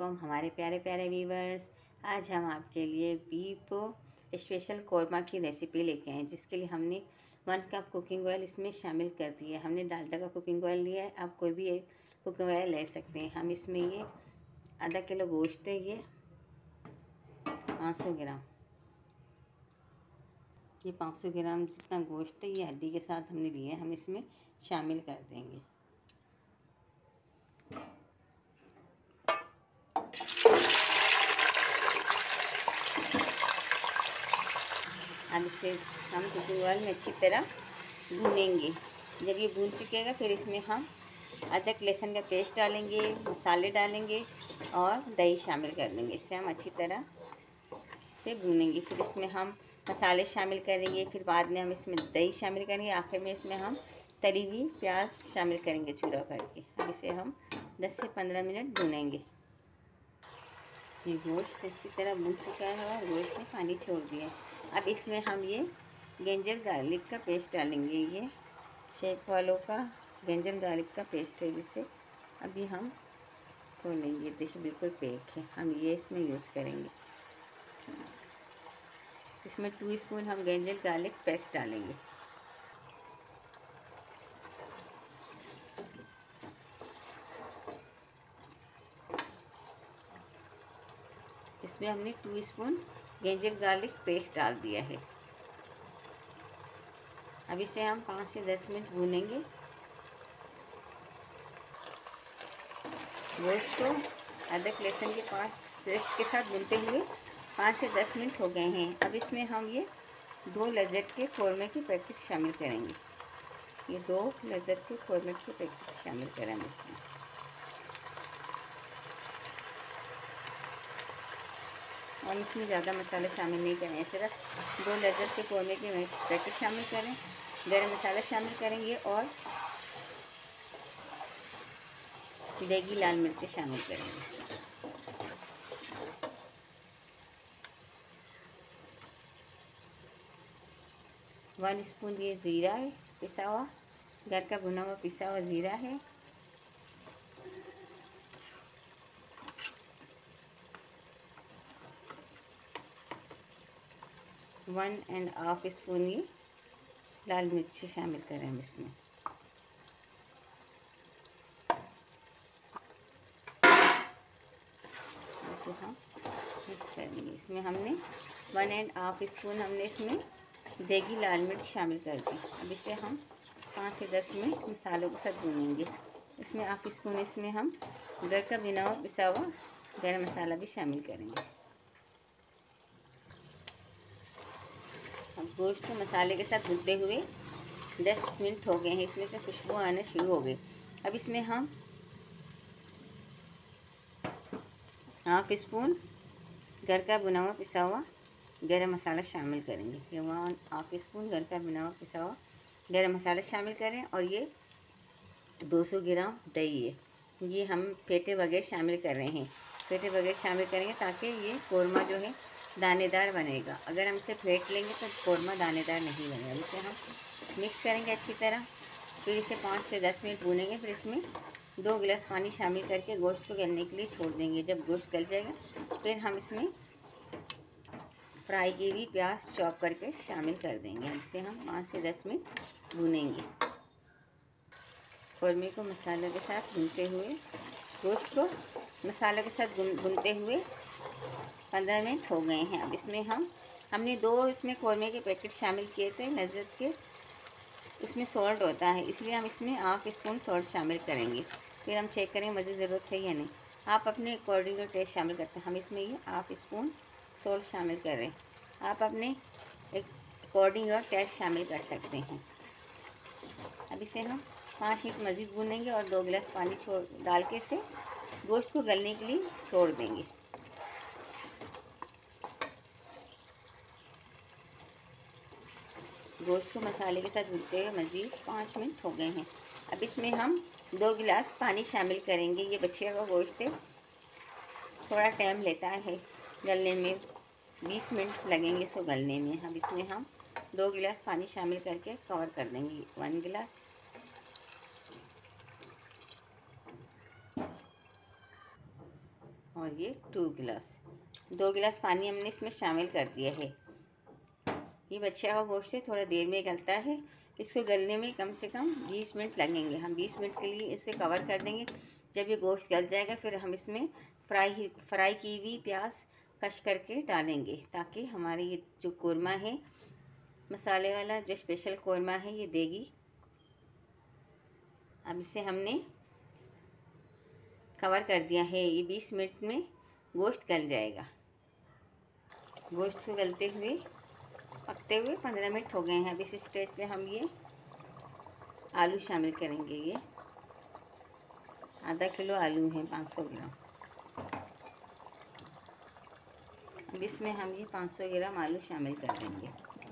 वालेकुम हमारे प्यारे प्यारे व्यूवर्स। आज हम आपके लिए बीफ स्पेशल कौरमा की रेसिपी लेके आए हैं, जिसके लिए हमने 1 कप कुकिंग ऑयल इसमें शामिल कर दिया है। हमने डालडा का कुकिंग ऑयल लिया है, आप कोई भी कुकिंग ऑयल ले सकते हैं। हम इसमें ये आधा किलो गोश्त है, ये 500 ग्राम, ये 500 ग्राम जितना गोश्त है ये हड्डी के साथ हमने लिए, हम इसमें शामिल कर देंगे। अब इसे हम कुकिंग ऑयल में अच्छी तरह भूनेंगे। जब ये भून चुकेगा फिर इसमें हम अदरक लहसुन का पेस्ट डालेंगे, मसाले डालेंगे और दही शामिल कर देंगे। इससे हम अच्छी तरह से भूनेंगे। फिर इसमें हम मसाले शामिल करेंगे, फिर बाद में हम इसमें दही शामिल करेंगे, आखिर में इसमें हम तली हुई प्याज शामिल करेंगे चूरा करके। अब इसे हम 10 से 15 मिनट भूनेंगे। ये गोश्त अच्छी तरह भून चुका है और गोश्त ने पानी छोड़ दिया है। अब इसमें हम ये जिंजर गार्लिक का पेस्ट डालेंगे। ये शेफ वालों का जिंजर गार्लिक का पेस्ट है, जिसे अभी हम खोलेंगे। देखिए बिल्कुल पैक है, हम ये इसमें यूज़ करेंगे। इसमें 2 स्पून हम जिंजर गार्लिक पेस्ट डालेंगे। इसमें हमने 2 स्पून जिंजर गार्लिक पेस्ट डाल दिया है। अब इसे हम 5 से 10 मिनट भूनेंगे। गोश्त को अदरक लहसुन के पेस्ट के साथ भूनते हुए 5 से 10 मिनट हो गए हैं। अब इसमें हम ये 2 लज्जत के कौरमे के पैकेट शामिल करेंगे। ये 2 लज्जत के कौरमे के पैकेट शामिल करेंगे इसमें। और इसमें ज़्यादा मसाले शामिल नहीं करें, सिर्फ 2 लज्जत के कौरमे के पैकेट शामिल करें, गरम मसाला शामिल करेंगे और देगी लाल मिर्ची शामिल करेंगे। वन स्पून ये ज़ीरा है, पिसा हुआ, घर का भुना हुआ पिसा हुआ ज़ीरा है। वन एंड हाफ स्पून ये लाल मिर्ची शामिल करें हम इसमें। इसे हम मिक्स करेंगे। इसमें हमने 1 एंड हाफ स्पून हमने इसमें देगी लाल मिर्च शामिल कर दी। अब इसे हम 5 से 10 मिनट मसालों के साथ भूनेंगे। इसमें हाफ स्पून इसमें हम घर का भुना हुआ पिसा हुआ गरम मसाला भी शामिल करेंगे। अब गोश्त को मसाले के साथ भूनते हुए 10 मिनट हो गए हैं, इसमें से खुशबू आना शुरू हो गई। अब इसमें हम हाफ स्पून घर का भुना हुआ पिसा हुआ गरम मसाला शामिल करेंगे। ये 1 हाफ स्पून घर का भुना हुआ पिसा हुआ गरम मसाला शामिल करें। और ये 200 ग्राम दही है, ये हम फेंटे बगैर शामिल कर रहे हैं। फेंटे बगैर शामिल करेंगे ताकि ये कौरमा जो है दानेदार बनेगा। अगर हम इसे फेंट लेंगे तो कौरमा दानेदार नहीं बनेगा। इसे हम मिक्स करेंगे अच्छी तरह। फिर इसे 5 से 10 मिनट भूनेंगे। फिर इसमें 2 गिलास पानी शामिल करके गोश्त को गलने के लिए छोड़ देंगे। जब गोश्त गल जाएगा फिर हम इसमें फ्राई की हुई प्याज चॉप करके शामिल कर देंगे। इसे हम 5 से 10 मिनट भूनेंगे। कौरमे को मसाले के साथ भूनते हुए, गोश्त को मसाले के साथ भूनते हुए 15 मिनट हो गए हैं। अब इसमें हमने 2 इसमें कौरमे के पैकेट शामिल किए थे लज्जत के। इसमें सॉल्ट होता है, इसलिए हम इसमें हाफ स्पून सॉल्ट शामिल करेंगे। फिर हम चेक करेंगे मुझे ज़रूरत है या नहीं। आप अपने अकॉर्डिंग जो टेस्ट शामिल करते हैं, हम इसमें ये हाफ स्पून सॉल्ट शामिल करें। आप अपने अकॉर्डिंग और टेस्ट शामिल कर सकते हैं। अब इसे हम 5 मिनट मज़ीद भूनेंगे और 2 गिलास पानी डाल के इसे गोश्त को गलने के लिए छोड़ देंगे। गोश्त को मसाले के साथ भूनते हुए मज़ीद 5 मिनट हो गए हैं। अब इसमें हम 2 गिलास पानी शामिल करेंगे। ये बछिया का गोश्त है, थोड़ा टाइम लेता है गलने में, 20 मिनट लगेंगे इसको गलने में। अब इसमें हम 2 गिलास पानी शामिल करके कवर कर देंगे। 1 गिलास, और और ये 2 गिलास, 2 गिलास पानी हमने इसमें शामिल कर दिया है। ये बचा हुआ गोश्त है, थोड़ा देर में गलता है। इसको गलने में कम से कम 20 मिनट लगेंगे। हम 20 मिनट के लिए इसे कवर कर देंगे। जब ये गोश्त गल जाएगा फिर हम इसमें फ्राई की हुई प्याज कश करके डालेंगे, ताकि हमारे ये जो कोरमा है, मसाले वाला जो स्पेशल कोरमा है, ये देगी। अब इसे हमने कवर कर दिया है। ये 20 मिनट में गोश्त गल जाएगा। गोश्त को गलते हुए पकते हुए 15 मिनट हो गए हैं। अब इस स्टेज पे हम ये आलू शामिल करेंगे। ये आधा किलो आलू है, 500 ग्राम। अब इसमें हम ये 500 ग्राम आलू शामिल कर देंगे।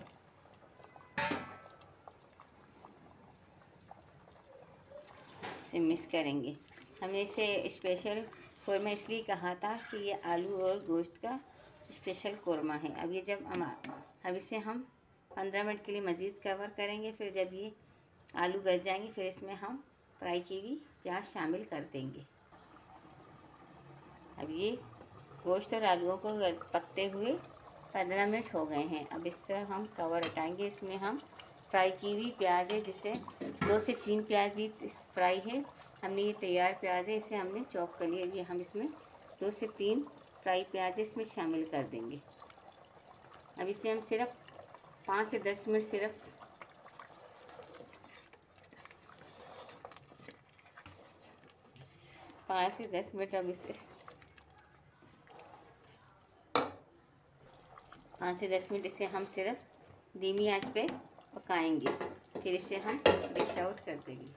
इसे मिक्स करेंगे। हमने इसे स्पेशल कोरमा इसलिए कहा था कि ये आलू और गोश्त का स्पेशल कोरमा है। अब इसे हम 15 मिनट के लिए मज़ीद कवर करेंगे। फिर जब ये आलू गल जाएंगे फिर इसमें हम फ्राई की हुई प्याज शामिल कर देंगे। अब ये गोश्त और आलूओं को पकते हुए 15 मिनट हो गए हैं। अब इससे हम कवर हटाएंगे। इसमें हम फ्राई की हुई प्याज है, जिसे 2 से 3 प्याज भी फ्राई है। हमने ये तैयार प्याज है, इसे हमने चॉप कर लिया। ये हम इसमें 2 से 3 फ्राई प्याज इसमें शामिल कर देंगे। अब इसे हम सिर्फ 5 से 10 मिनट सिर्फ 5 से 10 मिनट अब इसे 5 से 10 मिनट इसे हम सिर्फ धीमी आंच पे पकाएंगे। फिर इसे हम डिश आउट कर देंगे।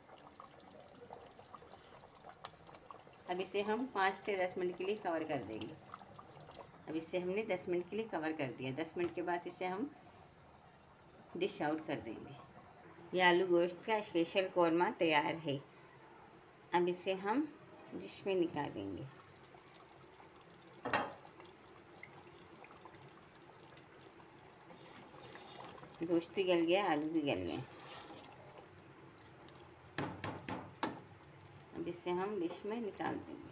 अब इसे हम 5 से 10 मिनट के लिए कवर कर देंगे। अब इसे हमने 10 मिनट के लिए कवर कर दिया। 10 मिनट के बाद इसे हम डिश आउट कर देंगे। ये आलू गोश्त का स्पेशल कोरमा तैयार है। अब इसे हम डिश में निकालेंगे। गोश्त भी गल गया, आलू भी गल गए। अब इसे हम डिश में निकाल देंगे।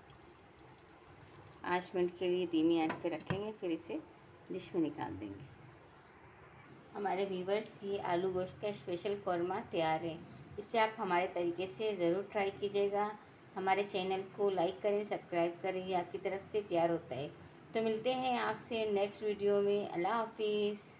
5 मिनट के लिए धीमी आंच पे रखेंगे, फिर इसे डिश में निकाल देंगे। हमारे व्यूवर्स, ये आलू गोश्त का स्पेशल कोरमा तैयार है। इसे आप हमारे तरीके से ज़रूर ट्राई कीजिएगा। हमारे चैनल को लाइक करें, सब्सक्राइब करें, ये आपकी तरफ से प्यार होता है। तो मिलते हैं आपसे नेक्स्ट वीडियो में। अल्लाह हाफिज़।